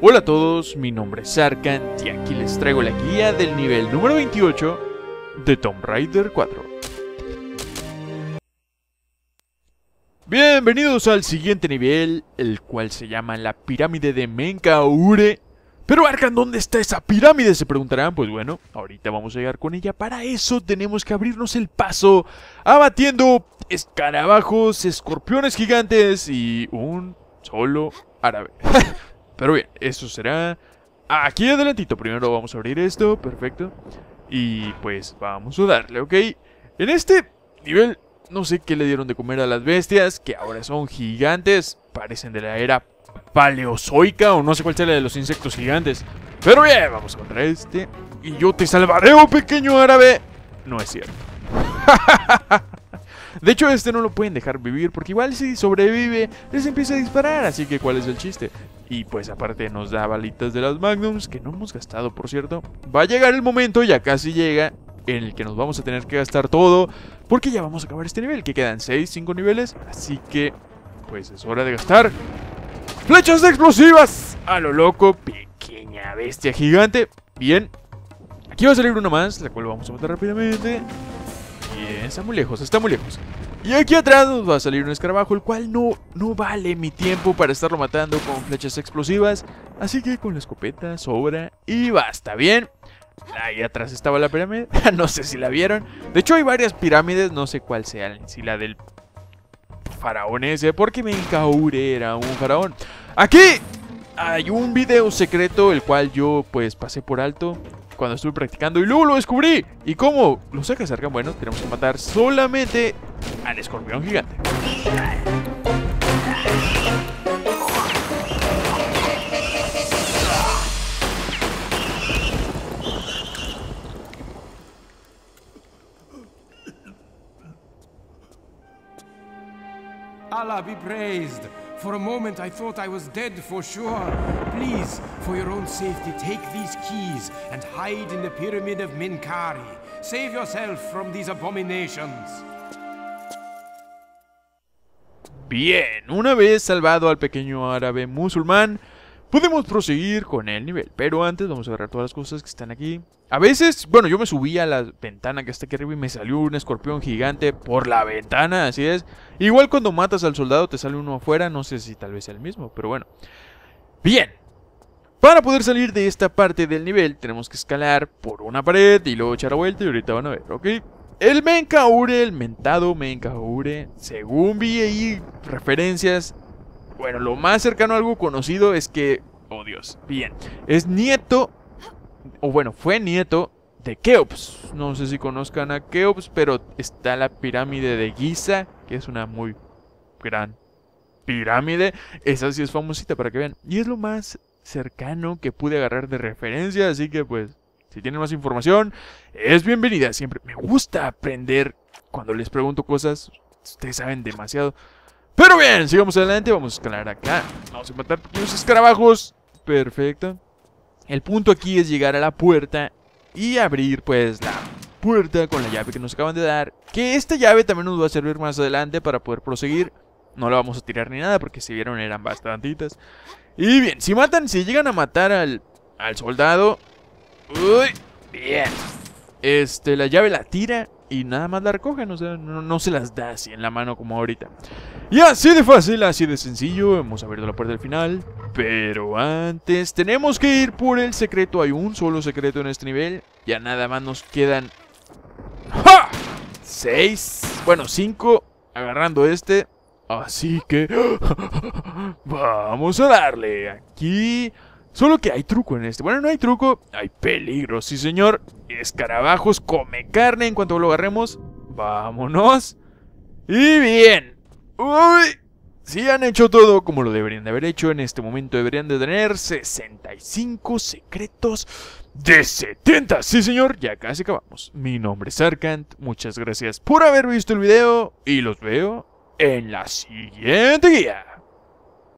Hola a todos, mi nombre es Arkant y aquí les traigo la guía del nivel número 28 de Tomb Raider 4. Bienvenidos al siguiente nivel, el cual se llama la pirámide de Menkaure. Pero Arkant, ¿dónde está esa pirámide? Se preguntarán. Pues bueno, ahorita vamos a llegar con ella. Para eso tenemos que abrirnos el paso abatiendo escarabajos, escorpiones gigantes y un solo árabe. Pero bien, eso será aquí adelantito. Primero vamos a abrir esto, perfecto. Y pues vamos a darle, ¿ok? En este nivel no sé qué le dieron de comer a las bestias, que ahora son gigantes. Parecen de la era paleozoica o no sé cuál sea la de los insectos gigantes. Pero bien, vamos contra este. Y yo te salvaré, oh pequeño árabe. No es cierto. De hecho, este no lo pueden dejar vivir, porque igual si sobrevive, les empieza a disparar, así que ¿cuál es el chiste? Y pues aparte nos da balitas de las Magnums, que no hemos gastado, por cierto. Va a llegar el momento, ya casi llega, en el que nos vamos a tener que gastar todo, porque ya vamos a acabar este nivel, que quedan 5 niveles, así que pues es hora de gastar flechas explosivas a lo loco, pequeña bestia gigante. Bien, aquí va a salir uno más, la cual vamos a matar rápidamente. Bien, está muy lejos, está muy lejos. Y aquí atrás nos va a salir un escarabajo, el cual no vale mi tiempo para estarlo matando con flechas explosivas. Así que con la escopeta sobra y basta. Bien, ahí atrás estaba la pirámide. No sé si la vieron. De hecho hay varias pirámides, no sé cuál sea, si la del faraón ese, porque Menkaure era un faraón. Aquí hay un video secreto, el cual yo pues pasé por alto cuando estuve practicando y luego lo descubrí. ¿Y cómo lo sacas, Arkant? Bueno, tenemos que matar solamente al escorpión gigante. Allah be praised. For a moment I thought I was dead for sure. Please, for your own safety, take these keys and hide in the pyramid of Menkaure. Save yourself from these abominations. Bien, una vez salvado al pequeño árabe musulmán, podemos proseguir con el nivel. Pero antes vamos a agarrar todas las cosas que están aquí. A veces, bueno, yo me subí a la ventana que está aquí arriba y me salió un escorpión gigante por la ventana, así es. Igual cuando matas al soldado te sale uno afuera, no sé si tal vez sea el mismo, pero bueno. Bien, para poder salir de esta parte del nivel tenemos que escalar por una pared y luego echar la vuelta y ahorita van a ver, ¿ok? El Menkaure, el mentado Menkaure, según vi ahí referencias, bueno, lo más cercano a algo conocido es que, oh Dios, bien, es nieto, o bueno, fue nieto de Keops. No sé si conozcan a Keops, pero está la pirámide de Giza, que es una muy gran pirámide. Esa sí es famosita para que vean. Y es lo más cercano que pude agarrar de referencia, así que pues, si tienen más información, es bienvenida. Siempre me gusta aprender cuando les pregunto cosas. Ustedes saben demasiado. Pero bien, sigamos adelante, vamos a escalar acá. Vamos a matar los escarabajos. Perfecto. El punto aquí es llegar a la puerta y abrir pues la puerta con la llave que nos acaban de dar. Que esta llave también nos va a servir más adelante para poder proseguir. No la vamos a tirar ni nada porque si vieron eran bastantitas. Y bien, si llegan a matar al soldado. Uy, bien. La llave la tira y nada más la recogen, o sea, no se las da así en la mano como ahorita. Y así de fácil, así de sencillo, hemos abierto la puerta del final. Pero antes tenemos que ir por el secreto, hay un solo secreto en este nivel. Ya nada más nos quedan 5 agarrando este. Así que vamos a darle aquí. Solo que hay truco en este. Bueno, no hay truco, hay peligro, sí señor. Escarabajos come carne en cuanto lo agarremos. Vámonos. Y bien. Uy, si han hecho todo como lo deberían de haber hecho. En este momento deberían de tener 65 secretos de 70. Sí señor, ya casi acabamos. Mi nombre es Arkant, muchas gracias por haber visto el video y los veo en la siguiente guía.